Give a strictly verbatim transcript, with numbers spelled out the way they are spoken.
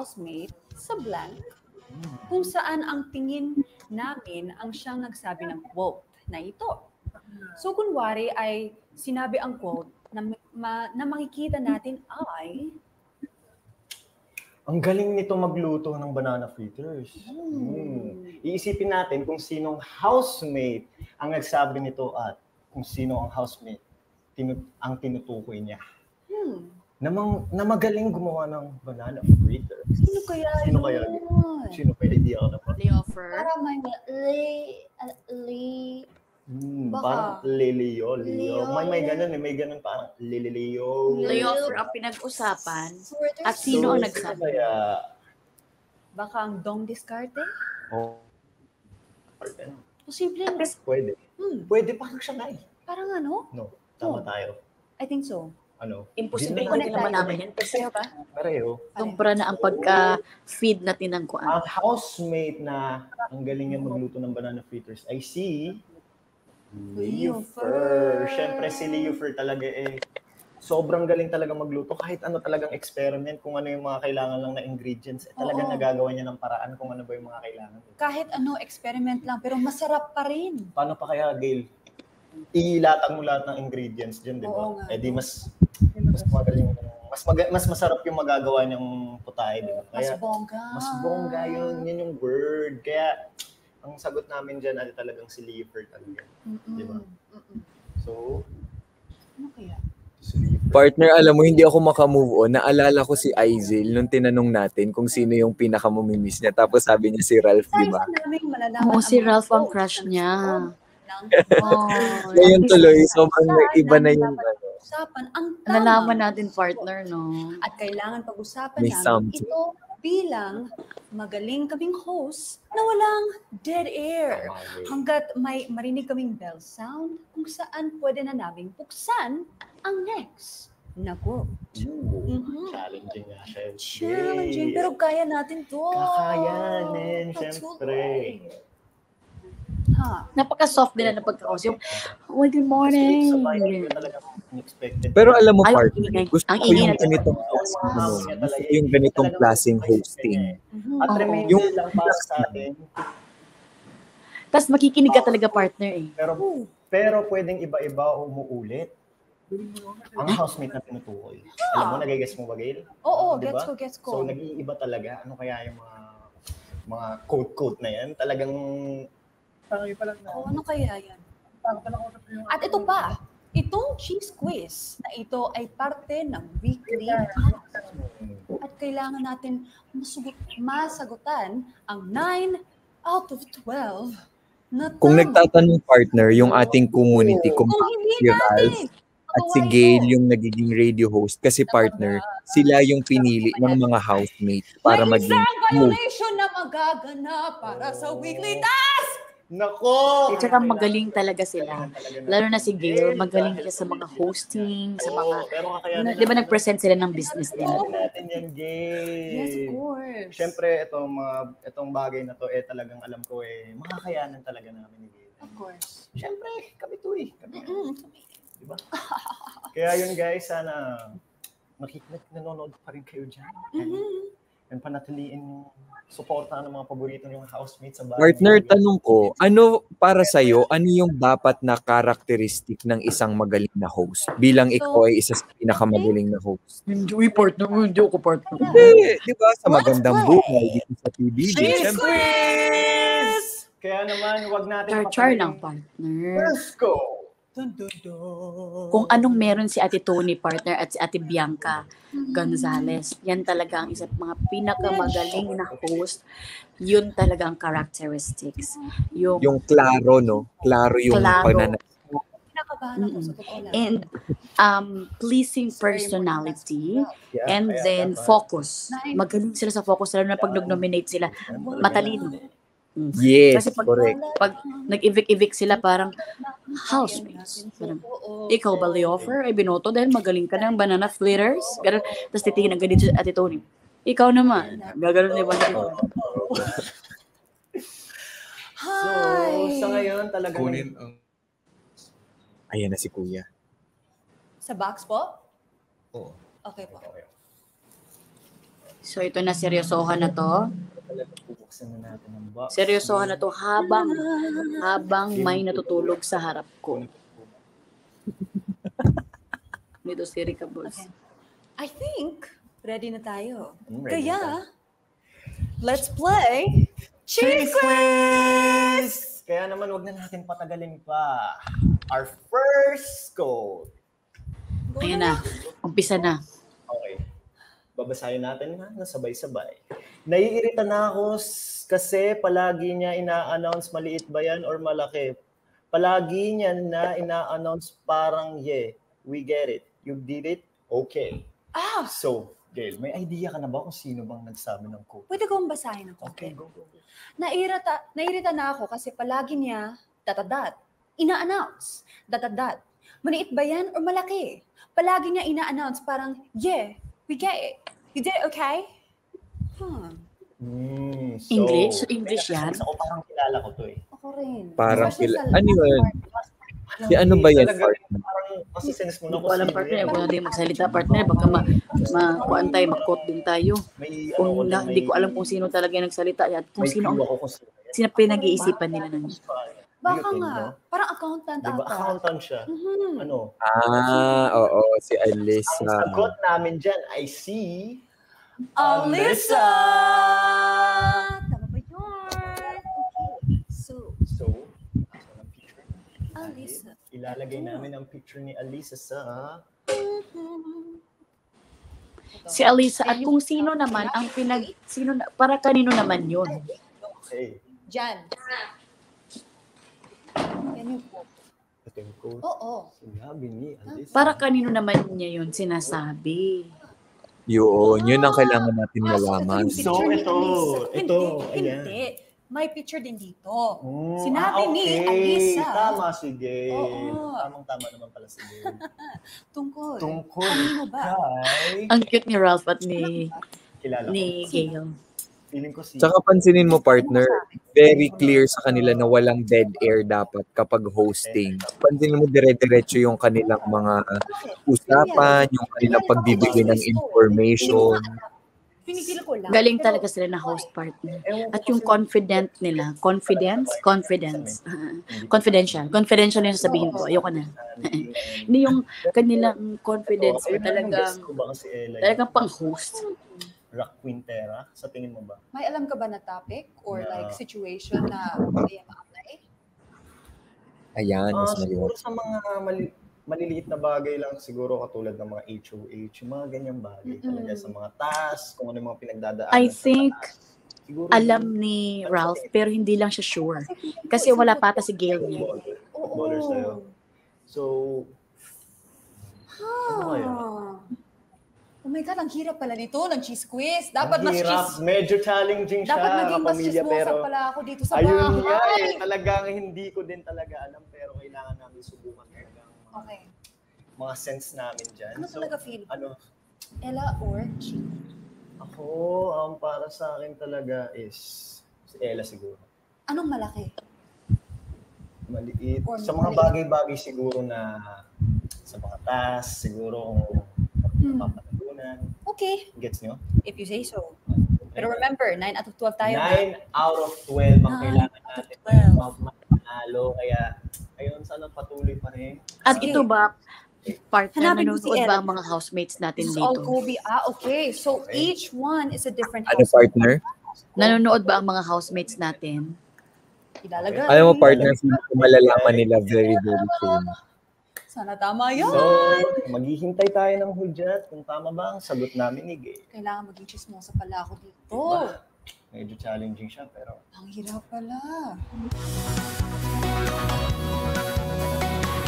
housemate sa blank kung saan ang tingin namin ang siyang nagsabi ng quote na ito. So kunwari ay sinabi ang quote na, ma, na makikita natin ay ang galing nito magluto ng banana fritters. Mm. Mm. Iisipin natin kung sinong housemate ang nagsabi nito at kung sino ang housemate tinu- ang tinutukoy niya. Hmm. Na, mang, na magaling gumawa ng banana fritters. Sino kaya Sino yun? kaya Sino kaya idea ka na pa? Leoffer. Para may le, le, Hmm, Baka. parang Leleo, Leo. Leo, May may Leo. ganun eh, may ganun parang Leleo. Leoffer ang pinag-usapan. Sweater At sino ang So, nagsabi? Kaya, Baka ang Dong Discarte? oh, Posible. pwede. Hmm. Pwede parang siya na eh. Parang ano? No, tama Oh. tayo. I think so. Ano? Imposible Di ko na- din naman namin yan. Kasi Pareho ba? Pareho. sobra na ang pagka-feed natin ng kuan. Ang housemate na ang galing niya magluto ng banana fritters ay si Leoffer. Siyempre si Leoffer talaga eh. Sobrang galing talaga magluto. Kahit ano talagang experiment, kung ano yung mga kailangan lang na ingredients, eh, talagang Oo. nagagawa niya ng paraan kung ano ba yung mga kailangan. Kahit ano, experiment lang, pero masarap pa rin. Paano pa kaya, Gail? Ilatag mo lahat ng ingredients dyan, di Oo ba? nga. Eh di mas mas magaling, mas mag- mas masarap yung magagawa niyang putahe, di ba? Mas Kaya bongga. mas bongga yun, yun yung word. Kaya ang sagot namin dyan ay talagang si Leoffer talaga. Mm-mm. Di ba? Mm-mm. So, Ano kaya? si Leoffer. Partner, alam mo, hindi ako makamove on. Naalala ko si Aizil nung tinanong natin kung sino yung pinakamamimiss niya. Tapos sabi niya si Ralph, di Tayo ba? pa namin malalaman Oo, si mga Ralph ang quotes crush ng niya. ng Oh, Ngayon at least tuloy, sobrang iba na yung dapat ano. usapan ang tama. nalaman natin, partner, no? At kailangan pag-usapan May namin something. ito bilang magaling kaming host na walang dead air. Hanggat may marinig kaming bell sound kung saan pwede na naming buksan ang next na quote. Ooh, Mhm. challenging nga siya. Challenging, pero kaya natin to. Kakayanin, Patuloy. syempre. Ha? Napaka-soft nila na pagkakaus. Yung, oh, good Kasi morning. sa bahay, hindi ko talaga unexpected. Pero alam mo, Ay, ang partner, ingay. gusto Ang ko ingay yung natin. ganitong klaseng ano, gusto ko yung ganitong klaseng hosting. Mhm. At Oo. reminder Yung- lang para sa atin, Tapos makikinig ka talaga, partner, eh. pero pero pwedeng iba-iba o umuulit ang housemate na tinutukoy. Alam mo, nagigets mo ba, Gail? Oo, Di gets ba? ko, gets ko. So, nag-iiba talaga. Ano kaya yung mga mga quote-quote na yan? Talagang Oo, ano kaya yan? At ito pa, itong cheese quiz na ito ay parte ng weekly task. At kailangan natin masugot, masagutan ang nine out of twelve na Kung tama. nagtatanong, partner, yung ating community, kung Kung bakit hindi si Ralph natin, at si Gail yung nagiging radio host, kasi partner, sila yung pinili ng mga housemate para may maging isang host. violation na magaganap para sa weekly task! Nako! At saka magaling talaga sila. Lalo na si Gail, magaling siya sa mga hosting, sa mga... Oo, pero kakayanin Di ba nag-present sila ng business nila? natin natin yan, Gail. Yes, of course. Siyempre, itong, mga, itong bagay na to, eh, talagang alam ko, eh, makakayanan talaga namin ni Gail. Of course. Siyempre, kami to eh. Kami, Mm. Diba? Kaya yun guys, sana makikinig, nanonood pa rin kayo dyan. Mhm. And panatiliin yung suporta ng mga paborito yung housemates sa bahay. Partner, tanong ko, ano para sa'yo, ano yung dapat na karakteristik ng isang magaling na host? Bilang ikaw ay isa sa pinakamagaling na host. Hindi, partner. Hindi ako, partner. Hindi, di ba? Sa magandang buhay dito sa P B B. Cheese Siyempre, quiz! Kaya naman, wag natin Char-char papatayin- lang, partner. Let's go! Dun, dun, dun. Kung anong meron si Ate Tony, partner, at si Ate Bianca Gonzales, yan talaga ang isa sa mga pinakamagaling na host. Yun talaga ang characteristics. Yung, yung klaro, no? Klaro yung Klaro. pananay. Kinakabahan ako sa totoo lang. and um, pleasing personality, Yeah, and kaya then dapat- focus. Magaling sila sa focus, lalo na pag nag-nominate sila. Matalino. Mm. Yes, Kasi pag, correct. pag nag-evict-evict sila, parang housemates. Parang, ikaw ba, Leoffer, ay binoto dahil magaling ka ng banana fritters? Ganun. Tapos titingin ang ganito si Ate Tony. Ikaw naman. Gaganon di ba? So, Hi! sa ngayon talaga Kunin ang Ayan na si Kuya. Sa box po? Oo. Okay po. So ito na, seryosohan na to. Bubuksan na natin ang box. Seryosohan na to habang habang may natutulog sa harap ko. Dito si Rica Bulls. Okay. I think ready na tayo. Mm, ready Kaya, na. let's play Cheese Quiz! Kaya naman, wag na natin patagalin pa. Our first code. Ayan na, umpisa na. Okay. Babasahin natin na, nasabay-sabay. Naiirita na ako s- kasi palagi niya ina-announce maliit ba yan or malaki. Palagi niya na ina-announce parang, yeah, we get it. You did it? Okay. Ah, So, Gail, may idea ka na ba kung sino bang nagsabi ng code? pwede kong basahin ng Okay, konti. go, go, go. Nairita, nairita na ako kasi palagi niya datadat. Ina-announce. Datadat. Maliit ba yan or malaki? Palagi niya ina-announce parang, yeah, we get it. You did it, okay? Hmm. Mm, so, English? So, English yan? Ako parang kilala ko to eh. Ako rin. Parang Especially kila- sa ano last yun? part. Si ano ba yan, Talaga, partner? Parang kasi sense mo na Hindi ko alam, sino partner. yan. Huwag na din magsalita, partner. Baka ma, ma-kuan tayo, mag-quote din tayo. May, Kung ano, na, may- hindi ko alam kung sino talaga yung nagsalita at kung may sino ang clue ako kung sino yan. sino pinag-iisipan nila nun. Baka Do you think, nga. no? Parang accountant Diba, ata. accountant siya. Mhm. Ano? Ah, oo, si Ang Alyssa. sagot namin dyan ay si... Alyssa! Tama ba yun? Okay. So, So, asan ang picture? Alyssa. Ilalagay namin ang picture ni Alyssa sa... Si Alyssa, at kung sino naman ang pinag... Sino, na- para kanino naman yun? Okay. Jan. Yan yung quote. Ito yung code. Oo. Sinabi ni Alyssa. Para kanino naman niya yun sinasabi? Yun, yun ang kailangan natin Ah, so malaman. yung So, picture ni ito, Alyssa. ito, Hindi, ayan. hindi. May picture din dito. Mm, Sinabi ah, ni okay. Alyssa. Tama si Gail. Oo. Tamang-tama naman pala si Gail. Tungkol. Tungkol Kanino ba? kay... Ang cute ni Ralph at ni, Kilala ko. ni Gail. Feeling ko si... Tsaka pansinin mo, partner, very clear sa kanila na walang dead air dapat kapag hosting. Pansinin mo dire-diretso yung kanilang mga usapan, yung kanilang pagbibigay ng information. Pinigil ko lang. Galing Pero- talaga sila na host partner. Ewan ko At yung kasi- confident nila, confidence, confidence, confidential, confidential yung sasabihin ko, ayoko na. Hindi yung kanilang confidence Ayun mo na lang, talagang, guess ko ba kasi Ella, talagang pang-host. Rock Quintera? Sa tingin mo ba? May alam ka ba na topic or Na- like situation na kaya ma-apply? Ayan, Ah, mas siguro maliwanag. sa mga mali- maliliit na bagay lang siguro katulad ng mga H O H, yung mga ganyang bagay Mm-mm. talaga sa mga task, kung ano yung mga pinagdadaanan I sa think task. Siguro alam yun. ni Ralph, pero hindi lang siya sure. Kasi wala pa ata si Gail niya. Footballer. Oo. Footballer sa'yo. So, ano kaya? Ah. Oh my God, ang hirap pala nito ng cheese quiz. Ang Dapat mas hirap, cheese. medyo challenging siya, Dapat naging mas kapamilya, chismosa pero pala ako dito sa ayun bahay. nga eh, talagang hindi ko din talaga alam, pero kailangan namin subukan talaga ang mga, Okay. mga sense namin dyan. Ano So, talaga feel? ano, Ella or Chi? ako, ang para sa akin talaga is si Ella siguro. Anong malaki? Maliit. Or Sa mga maliit. bagay-bagay siguro na sa mga task, siguro kung Hmm. mapapatunan. Okay, Gets nyo? if you say so. Pero remember, nine out of twelve tayo. nine out of twelve ang Nine kailangan out of natin twelve. manalo. Kaya, ayun, sana patuloy pa rin. At Sige. ito ba, partner, Hanapin ko si nanonood ba Ella. ang mga housemates natin This is all dito? Kobe. Ah, okay. So Okay. each one is a different Ano, house. partner? Nanonood ba ang mga housemates natin? Ilalagay. Alam mo, partner, feeling ko malalaman nila very, very soon. Sana tama yun. So, maghihintay tayo ng hudyat kung tama ba ang sagot namin ni Gay. Kailangan maging chismosa pala ako dito. Diba? Medyo challenging siya, pero Ang hirap pala.